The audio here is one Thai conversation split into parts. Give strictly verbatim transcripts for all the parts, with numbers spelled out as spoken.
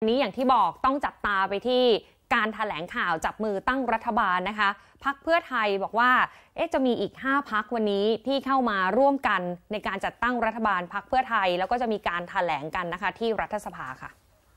นี้อย่างที่บอกต้องจับตาไปที่การแถลงข่าวจับมือตั้งรัฐบาลนะคะพรรคเพื่อไทยบอกว่าเอ๊ะจะมีอีกห้าพรรควันนี้ที่เข้ามาร่วมกันในการจัดตั้งรัฐบาลพรรคเพื่อไทยแล้วก็จะมีการแถลงกันนะคะที่รัฐสภาค่ะ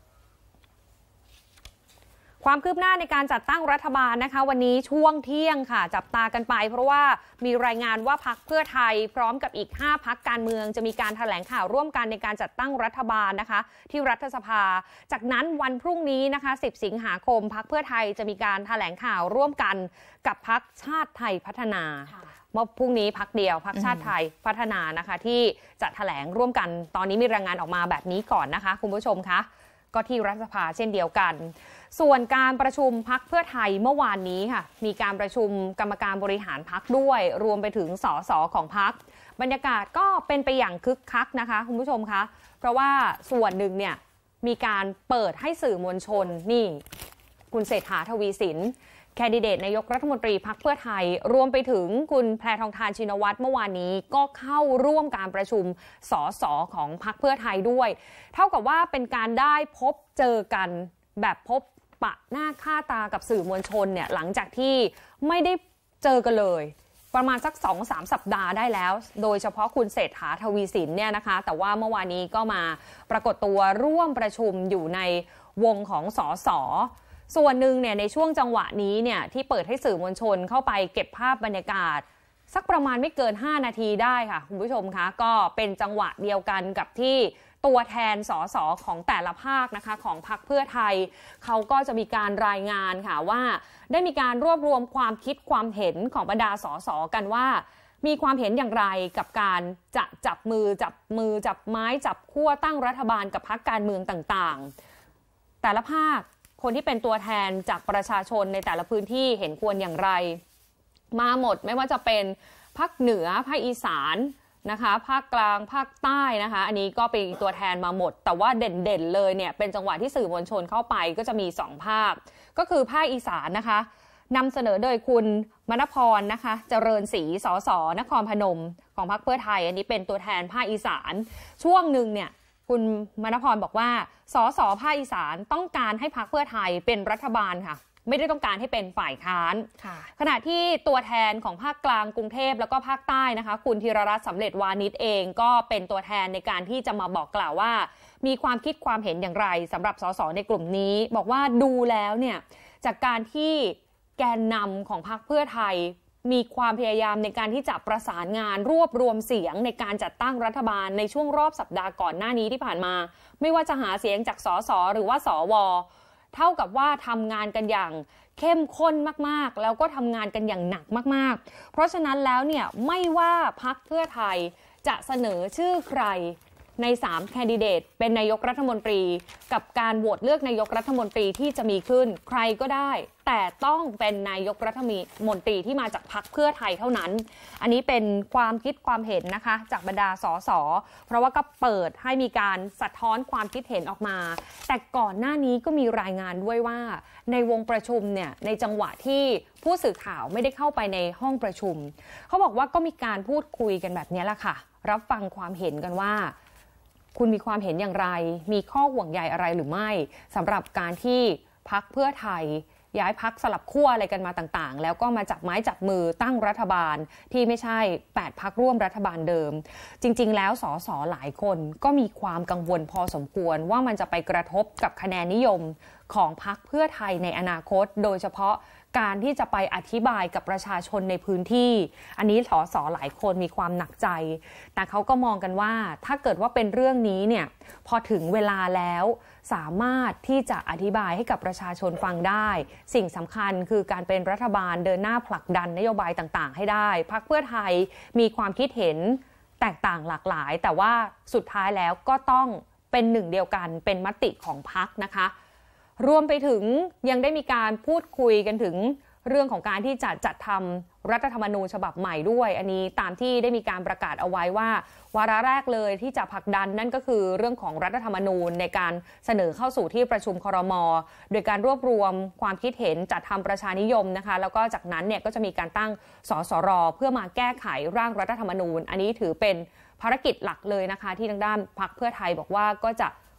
ความคืบหน้าในการจัดตั้งรัฐบาลนะคะวันนี้ช่วงเที่ยงค่ะจับตากันไปเพราะว่ามีรายงานว่าพรรคเพื่อไทยพร้อมกับอีกห้าพรรคการเมืองจะมีการแถลงข่าวร่วมกันในการจัดตั้งรัฐบาลนะคะที่รัฐสภาจากนั้นวันพรุ่งนี้นะคะสิบสิงหาคมพรรคเพื่อไทยจะมีการแถลงข่าวร่วมกันกับพรรคชาติไทยพัฒนาเมื่อพรุ่งนี้พรรคเดียวพรรคชาติไทยพัฒนานะคะที่จะแถลงร่วมกันตอนนี้มีรายงานออกมาแบบนี้ก่อนนะคะคุณผู้ชมคะก็ที่รัฐสภาเช่นเดียวกันส่วนการประชุมพรรคเพื่อไทยเมื่อวานนี้ค่ะมีการประชุมกรรมการบริหารพรรคด้วยรวมไปถึงสสของพรรคบรรยากาศก็เป็นไปอย่างคึกคักนะคะคุณผู้ชมคะเพราะว่าส่วนหนึ่งเนี่ยมีการเปิดให้สื่อมวลชนนี่คุณเศรษฐาทวีสินแคนดิเดตนายกรัฐมนตรีพรรคเพื่อไทยรวมไปถึงคุณแพทองธารชินวัตรเมื่อวานนี้ก็เข้าร่วมการประชุมสสของพรรคเพื่อไทยด้วยเท่ากับว่าเป็นการได้พบเจอกันแบบพบปะหน้าค่าตากับสื่อมวลชนเนี่ยหลังจากที่ไม่ได้เจอกันเลยประมาณสัก สองถึงสาม สัปดาห์ได้แล้วโดยเฉพาะคุณเศรษฐาทวีสินเนี่ยนะคะแต่ว่าเมื่อวานนี้ก็มาปรากฏตัวร่วมประชุมอยู่ในวงของสสส่วนหนึ่งเนี่ยในช่วงจังหวะนี้เนี่ยที่เปิดให้สื่อมวลชนเข้าไปเก็บภาพบรรยากาศสักประมาณไม่เกินห้านาทีได้ค่ะคุณผู้ชมคะก็เป็นจังหวะเดียวกันกับที่ตัวแทนสสของแต่ละภาคนะคะของพรรคเพื่อไทยเขาก็จะมีการรายงานค่ะว่าได้มีการรวบรวมความคิดความเห็นของบรรดาสสกันว่ามีความเห็นอย่างไรกับการจะจับมือจับมือจับไม้จับขั้วตั้งรัฐบาลกับพรรคการเมืองต่างๆแต่ละภาคคนที่เป็นตัวแทนจากประชาชนในแต่ละพื้นที่เห็นควรอย่างไรมาหมดไม่ว่าจะเป็นภาคเหนือภาคอีสานนะคะภาคกลางภาคใต้นะคะอันนี้ก็เป็นตัวแทนมาหมดแต่ว่าเด่นๆเลยเนี่ยเป็นจังหวะที่สื่อมวลชนเข้าไปก็จะมีสองภาคก็คือภาคอีสานนะคะนำเสนอโดยคุณมณพรนะคะเจริญศรีสสนครพนมของพรรคเพื่อไทยอันนี้เป็นตัวแทนภาคอีสานช่วงหนึ่งเนี่ยคุณมณพรบอกว่าสสภาคอีสานต้องการให้พรรคเพื่อไทยเป็นรัฐบาลค่ะไม่ได้ต้องการให้เป็นฝ่ายค้านขณะที่ตัวแทนของภาคกลางกรุงเทพแล้วก็ภาคใต้นะคะคุณธีรรัตน์สำเร็จวานิชเองก็เป็นตัวแทนในการที่จะมาบอกกล่าวว่ามีความคิดความเห็นอย่างไรสำหรับสสในกลุ่มนี้บอกว่าดูแล้วเนี่ยจากการที่แกนนำของพรรคเพื่อไทยมีความพยายามในการที่จะประสานงานรวบรวมเสียงในการจัดตั้งรัฐบาลในช่วงรอบสัปดาห์ก่อนหน้านี้ที่ผ่านมาไม่ว่าจะหาเสียงจากสสหรือว่าสวเท่ากับว่าทำงานกันอย่างเข้มข้นมากๆแล้วก็ทำงานกันอย่างหนักมากๆเพราะฉะนั้นแล้วเนี่ยไม่ว่าพรรคเพื่อไทยจะเสนอชื่อใครในสามแคนดิเดตเป็นนายกรัฐมนตรีกับการโหวตเลือกนายกรัฐมนตรีที่จะมีขึ้นใครก็ได้แต่ต้องเป็นนายกรัฐมนตรีที่มาจากพรรคเพื่อไทยเท่านั้นอันนี้เป็นความคิดความเห็นนะคะจากบรรดาสสเพราะว่าก็เปิดให้มีการสะท้อนความคิดเห็นออกมาแต่ก่อนหน้านี้ก็มีรายงานด้วยว่าในวงประชุมเนี่ยในจังหวะที่ผู้สื่อข่าวไม่ได้เข้าไปในห้องประชุมเขาบอกว่าก็มีการพูดคุยกันแบบนี้แหละค่ะรับฟังความเห็นกันว่าคุณมีความเห็นอย่างไรมีข้อห่วงใยอะไรหรือไม่สำหรับการที่พรรคเพื่อไทยย้ายพรรคสลับขั้วอะไรกันมาต่างๆแล้วก็มาจับไม้จับมือตั้งรัฐบาลที่ไม่ใช่แปดพรรคร่วมรัฐบาลเดิมจริงๆแล้วสสหลายคนก็มีความกังวลพอสมควรว่ามันจะไปกระทบกับคะแนนนิยมของพรรคเพื่อไทยในอนาคตโดยเฉพาะการที่จะไปอธิบายกับประชาชนในพื้นที่อันนี้สสหลายคนมีความหนักใจแต่เขาก็มองกันว่าถ้าเกิดว่าเป็นเรื่องนี้เนี่ยพอถึงเวลาแล้วสามารถที่จะอธิบายให้กับประชาชนฟังได้สิ่งสำคัญคือการเป็นรัฐบาลเดินหน้าผลักดันนโยบายต่างๆให้ได้พรรคเพื่อไทยมีความคิดเห็นแตกต่างหลากหลายแต่ว่าสุดท้ายแล้วก็ต้องเป็นหนึ่งเดียวกันเป็นมติของพรรคนะคะรวมไปถึงยังได้มีการพูดคุยกันถึงเรื่องของการที่จะจัดทำรัฐธรรมนูญฉบับใหม่ด้วยอันนี้ตามที่ได้มีการประกาศเอาไว้ว่าวาระแรกเลยที่จะผลักดันนั่นก็คือเรื่องของรัฐธรรมนูญในการเสนอเข้าสู่ที่ประชุมครม.โดยการรวบรวมความคิดเห็นจัดทำประชานิยมนะคะแล้วก็จากนั้นเนี่ยก็จะมีการตั้งสสร.เพื่อมาแก้ไขร่างรัฐธรรมนูญอันนี้ถือเป็นภารกิจหลักเลยนะคะที่ทางด้านพรรคเพื่อไทยบอกว่าก็จะ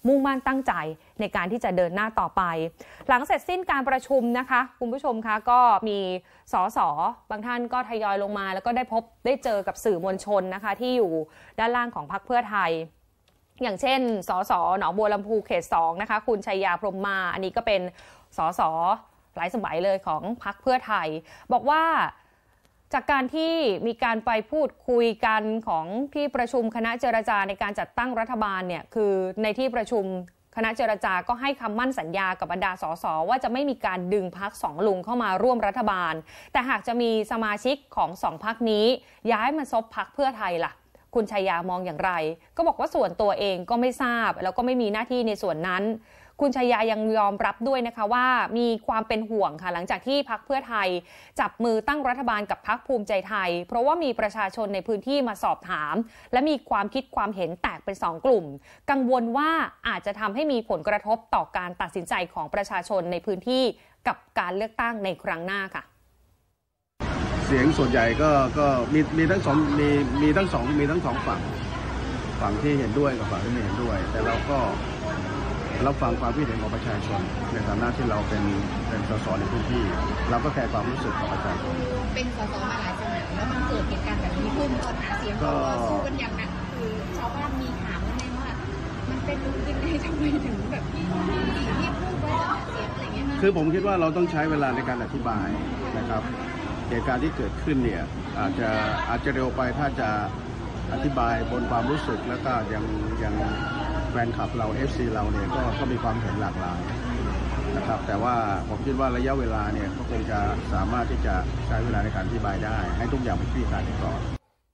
มุ่งมั่นตั้งใจในการที่จะเดินหน้าต่อไปหลังเสร็จสิ้นการประชุมนะคะคุณผู้ชมคะก็มีสสบางท่านก็ทยอยลงมาแล้วก็ได้พบได้เจอกับสื่อมวลชนนะคะที่อยู่ด้านล่างของพรรคเพื่อไทยอย่างเช่นสสหนองบัวลำพูเขตสองนะคะคุณชัยยาพรหมมาอันนี้ก็เป็นสสหลายสมัยเลยของพรรคเพื่อไทยบอกว่าจากการที่มีการไปพูดคุยกันของที่ประชุมคณะเจรจาในการจัดตั้งรัฐบาลเนี่ยคือในที่ประชุมคณะเจรจาก็ให้คำมั่นสัญญากับบรรดาสสว่าจะไม่มีการดึงพรรคสองลุงเข้ามาร่วมรัฐบาลแต่หากจะมีสมาชิกของสองพรรคนี้ย้ายมาซบพรรคเพื่อไทยล่ะคุณชัยยามองอย่างไรก็บอกว่าส่วนตัวเองก็ไม่ทราบแล้วก็ไม่มีหน้าที่ในส่วนนั้นคุณชัยยายังยอมรับด้วยนะคะว่ามีความเป็นห่วงค่ะหลังจากที่พรรคเพื่อไทยจับมือตั้งรัฐบาลกับพรรคภูมิใจไทยเพราะว่ามีประชาชนในพื้นที่มาสอบถามและมีความคิดความเห็นแตกเป็นสองกลุ่มกังวลว่าอาจจะทำให้มีผลกระทบต่อการตัดสินใจของประชาชนในพื้นที่กับการเลือกตั้งในครั้งหน้าค่ะเสียงส่วนใหญ่ก็ก็มีมีทั้งสองมีมีทั้งสองมีทั้งสองฝั่งฝั่งที่เห็นด้วยกับฝั่งที่ไม่เห็นด้วยแต่เราก็รับฟังความคิดเห็นของประชาชนในฐานะที่เราเป็นเป็นสสในพื้นที่เราก็แคร์ความรู้สึกของประชาชนเป็นสสมาหลายสมัยแล้วมันเกิดเหตุการณ์แบบนี้ขึ้นตอนหาเสียงก็สู้กันอย่างหนักคือชาวบ้านมีถามว่าไงว่ามันเป็นยังไงทำไมถึงแบบที่ที่พูดไว้หาเสียงอะไรเงี้ยคือผมคิดว่าเราต้องใช้เวลาในการอธิบายนะครับเหตุการณ์ที่เกิดขึ้นเนี่ยอาจจะอาจจะเร็วไปถ้าจะอธิบายบนความรู้สึกแล้วก็ยังยังแฟนคลับเรา เอฟ ซี เราเนี่ยก็ก็มีความเห็นหลากหลายนะครับแต่ว่าผมคิดว่าระยะเวลาเนี่ยก็คงจะสามารถที่จะใช้เวลาในการอธิบายได้ให้ทุกอย่างเป็นคลี่คลายก่อน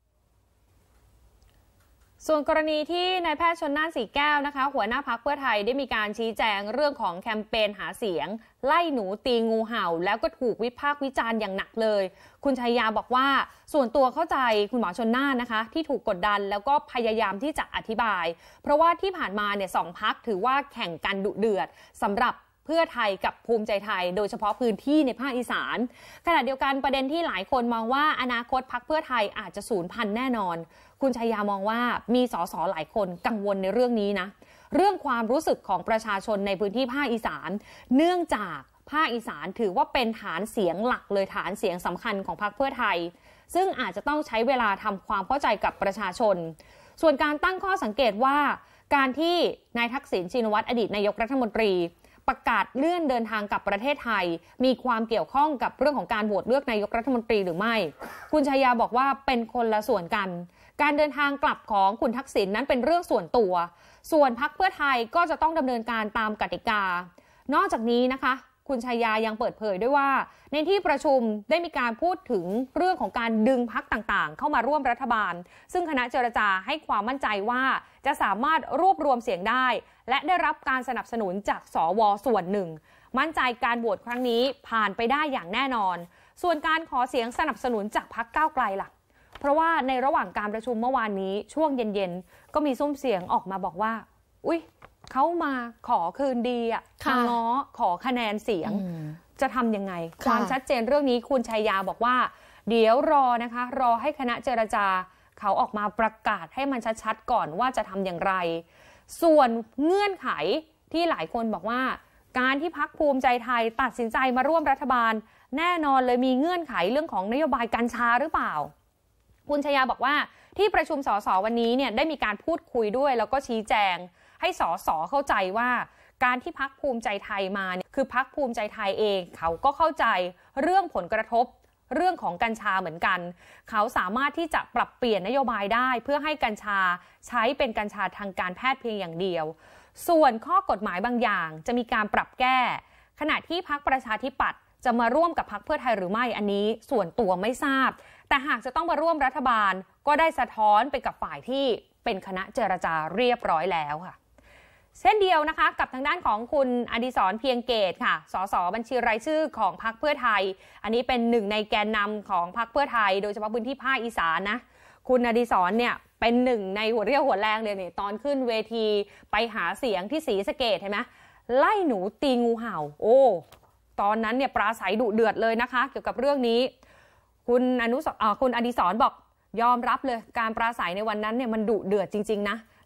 ส่วนกรณีที่นายแพทย์ชลน่านสีแก้วนะคะหัวหน้าพรรคเพื่อไทยได้มีการชี้แจงเรื่องของแคมเปญหาเสียงไล่หนูตีงูเห่าแล้วก็ถูกวิพากษ์วิจารณ์อย่างหนักเลยคุณชัยยาบอกว่าส่วนตัวเข้าใจคุณหมอชลน่านนะคะที่ถูกกดดันแล้วก็พยายามที่จะอธิบายเพราะว่าที่ผ่านมาเนี่ยสองพรรคถือว่าแข่งกันดุเดือดสำหรับเพื่อไทยกับภูมิใจไทยโดยเฉพาะพื้นที่ในภาคอีสานขณะเดียวกันประเด็นที่หลายคนมองว่าอนาคตพรรคเพื่อไทยอาจจะสูญพันธุ์แน่นอนคุณชัยยามองว่ามีสสหลายคนกังวลในเรื่องนี้นะเรื่องความรู้สึกของประชาชนในพื้นที่ภาคอีสานเนื่องจากภาคอีสานถือว่าเป็นฐานเสียงหลักเลยฐานเสียงสำคัญของพรรคเพื่อไทยซึ่งอาจจะต้องใช้เวลาทำความเข้าใจกับประชาชนส่วนการตั้งข้อสังเกตว่าการที่นายทักษิณชินวัตรอดีตนายกรัฐมนตรีประกาศเลื่อนเดินทางกลับประเทศไทยมีความเกี่ยวข้องกับเรื่องของการโหวตเลือกนายกรัฐมนตรีหรือไม่คุณชัยยาบอกว่าเป็นคนละส่วนกันการเดินทางกลับของคุณทักษิณ นั้นเป็นเรื่องส่วนตัวส่วนพรรคเพื่อไทยก็จะต้องดำเนินการตามกติกานอกจากนี้นะคะคุณชัยยายังเปิดเผยด้วยว่าในที่ประชุมได้มีการพูดถึงเรื่องของการดึงพรรคต่างๆเข้ามาร่วมรัฐบาลซึ่งคณะเจรจาให้ความมั่นใจว่าจะสามารถรวบรวมเสียงได้และได้รับการสนับสนุนจากสวส่วนหนึ่งมั่นใจการโหวตครั้งนี้ผ่านไปได้อย่างแน่นอนส่วนการขอเสียงสนับสนุนจากพรรคก้าวไกลล่ะเพราะว่าในระหว่างการประชุมเมื่อวานนี้ช่วงเย็นๆก็มีซุ้มเสียงออกมาบอกว่าอุ๊ยเขามาขอคืนดีอ่ะมาง้อขอคะแนนเสียงจะทำยังไงความชัดเจนเรื่องนี้คุณชัยยาบอกว่าเดี๋ยวรอนะคะรอให้คณะเจรจาเขาออกมาประกาศให้มันชัดๆก่อนว่าจะทำอย่างไรส่วนเงื่อนไขที่หลายคนบอกว่าการที่พรรคภูมิใจไทยตัดสินใจมาร่วมรัฐบาลแน่นอนเลยมีเงื่อนไขเรื่องของนโยบายกัญชาหรือเปล่าคุณชัยยาบอกว่าที่ประชุมสสวันนี้เนี่ยได้มีการพูดคุยด้วยแล้วก็ชี้แจงให้สสเข้าใจว่าการที่พรรคภูมิใจไทยมาเนี่ยคือพรรคภูมิใจไทยเองเขาก็เข้าใจเรื่องผลกระทบเรื่องของกัญชาเหมือนกันเขาสามารถที่จะปรับเปลี่ยนนโยบายได้เพื่อให้กัญชาใช้เป็นกัญชาทางการแพทย์เพียงอย่างเดียวส่วนข้อกฎหมายบางอย่างจะมีการปรับแก้ขณะที่พรรคประชาธิปัตย์จะมาร่วมกับพรรคเพื่อไทยหรือไม่อันนี้ส่วนตัวไม่ทราบแต่หากจะต้องมาร่วมรัฐบาลก็ได้สะท้อนไปกับฝ่ายที่เป็นคณะเจรจาเรียบร้อยแล้วค่ะเช่นเดียวนะคะกับทางด้านของคุณอดิศรเพียงเกตค่ะสสบัญชีรายชื่อของพรรคเพื่อไทยอันนี้เป็นหนึ่งในแกนนำของพรรคเพื่อไทยโดยเฉพาะพื้นที่ภาคอีสานนะคุณอดิศรเนี่ยเป็นหนึ่งในหัวเรี่ยวหัวแรงเลยเนี่ยตอนขึ้นเวทีไปหาเสียงที่ศรีสะเกษเห็นไหมไล่หนูตีงูเห่าโอ้ตอนนั้นเนี่ยปราศัยดุเดือดเลยนะคะเกี่ยวกับเรื่องนี้คุณอนุสรคุณอดิศรบอกยอมรับเลยการปราศัยในวันนั้นเนี่ยมันดุเดือดจริงๆนะ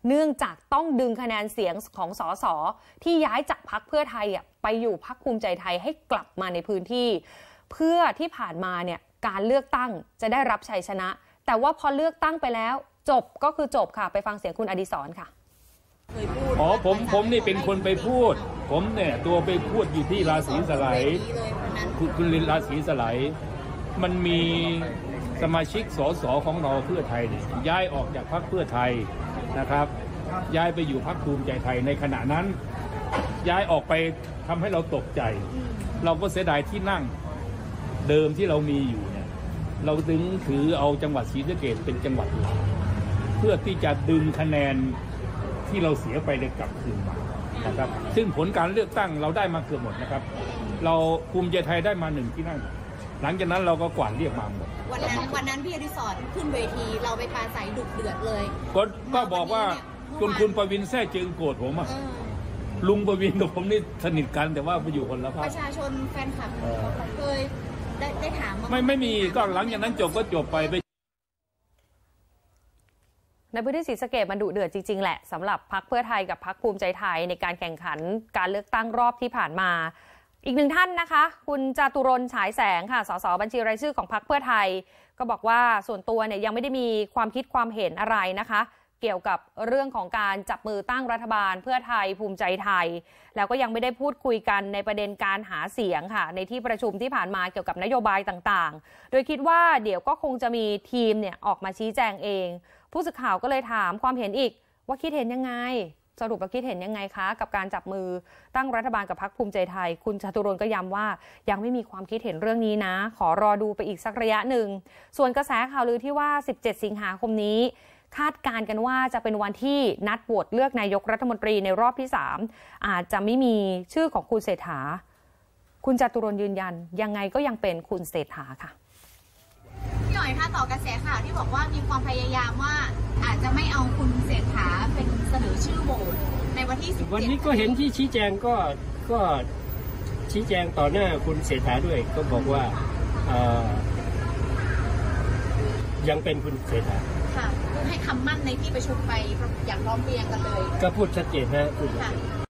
เนื่องจากต้องดึงคะแนนเสียงของสสที่ย้ายจากพรรคเพื่อไทยไปอยู่พรรคภูมิใจไทยให้กลับมาในพื้นที่เพื่อที่ผ่านมาเนี่ยการเลือกตั้งจะได้รับชัยชนะแต่ว่าพอเลือกตั้งไปแล้วจบก็คือจบค่ะไปฟังเสียงคุณอดิศรค่ะอ๋อผมผมนี่เป็นคนไปพูดผมเนี่ยตัวไปพูดอยู่ที่ราศีสไลด์คุณลินราศีสไลด์มันมีสมาชิกสสของเราเพื่อไทยเนี่ยย้ายออกจากพรรคเพื่อไทยนะครับย้ายไปอยู่พรรคภูมิใจไทยในขณะนั้นย้ายออกไปทำให้เราตกใจเราก็เสียดายที่นั่งเดิมที่เรามีอยู่เนี่ยเราถึงถือเอาจังหวัดศรีสะเกษเป็นจังหวัดหลักเพื่อที่จะดึงคะแนนที่เราเสียไปเลยกลับคืนมานะครับซึ่งผลการเลือกตั้งเราได้มาเกือบหมดนะครับเราภูมิใจไทยได้มาหนึ่งที่นั่งหลังจากนั้นเราก็กวาดเรียกมาหมดวันนั้นวันนั้นพี่อดิศรขึ้นเวทีเราไปปราศัยดุเดือดเลยก็ก็บอกว่าคุณคุณประวินแท้จึงโกรธผมอ่ะลุงประวินกับผมนี่สนิทกันแต่ว่าไปอยู่คนละภาคประชาชนแฟนคลับเคยได้ได้ถามไม่ไม่มีก็หลังจากนั้นจบก็จบไปไปในพื้นที่ศรีสะเกษมันดุเดือดจริงๆแหละสำหรับพรรคเพื่อไทยกับพรรคภูมิใจไทยในการแข่งขันการเลือกตั้งรอบที่ผ่านมาอีกหนึ่งท่านนะคะคุณจตุรนต์ฉายแสงค่ะสสบัญชีรายชื่อของพรรคเพื่อไทยก็บอกว่าส่วนตัวเนี่ยยังไม่ได้มีความคิดความเห็นอะไรนะคะเกี่ยวกับเรื่องของการจับมือตั้งรัฐบาลเพื่อไทยภูมิใจไทยแล้วก็ยังไม่ได้พูดคุยกันในประเด็นการหาเสียงค่ะในที่ประชุมที่ผ่านมาเกี่ยวกับนโยบายต่างๆโดยคิดว่าเดี๋ยวก็คงจะมีทีมเนี่ยออกมาชี้แจงเองผู้สื่อข่าวก็เลยถามความเห็นอีกว่าคิดเห็นยังไงสรุปว่าคิดเห็นยังไงคะกับการจับมือตั้งรัฐบาลกับพรรคภูมิใจไทยคุณจตุรนต์ก็ย้ำว่ายังไม่มีความคิดเห็นเรื่องนี้นะขอรอดูไปอีกสักระยะหนึ่งส่วนกระแสข่าวลือที่ว่าสิบเจ็ดสิงหาคมนี้คาดการณ์กันว่าจะเป็นวันที่นัดโหวตเลือกนายกรัฐมนตรีในรอบที่สามอาจจะไม่มีชื่อของคุณเศรษฐาคุณจตุรนต์ยืนยันยังไงก็ยังเป็นคุณเศรษฐาค่ะพี่หน่อยคะต่อกระแสข่าวที่บอกว่ามีความพยายามว่าอาจจะไม่เอาคุณเศรษฐาเป็นเสนอชื่อโหวตในวันที่สิบเจ็ดวันนี้ก็เห็นที่ชี้แจงก็ก็ชี้แจงต่อหน้าคุณเศรษฐาด้วยก็บอกว่ายังเป็นคุณเศรษฐาค่ะให้คำมั่นในที่ประชุมไปอย่างพร้อมเพรียงกันเลยก็พูดชัดเจนนะพูดชัดเจน